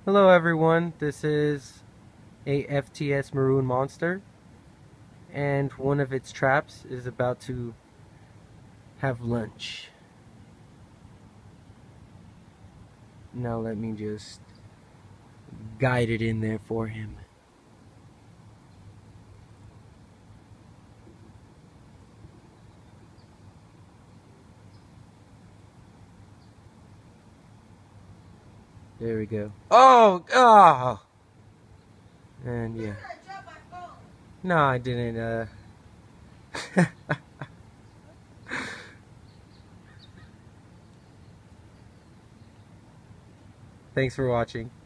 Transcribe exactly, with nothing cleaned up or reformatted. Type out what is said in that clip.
Hello everyone, this is a F T S Maroon Monster, and one of its traps is about to have lunch. Now let me just guide it in there for him. There we go. Oh! Oh! And yeah. No, I didn't, uh... Thanks for watching.